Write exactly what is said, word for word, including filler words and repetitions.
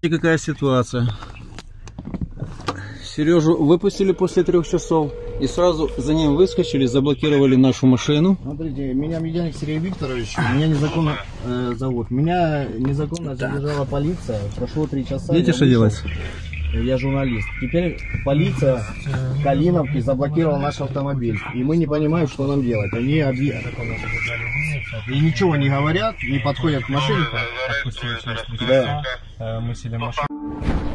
Смотрите, какая ситуация. Сережу выпустили после трех часов и сразу за ним выскочили, заблокировали нашу машину. Смотрите, меня Медяник Сергей Викторович, меня незаконно э, зовут. Меня незаконно задержала полиция. Прошло три часа. Видите, что делать? Я журналист. Теперь полиция Калиновки заблокировала наш автомобиль. И мы не понимаем, что нам делать. Они объ... и ничего не говорят, не подходят к машине. Да. Мы сели в машину.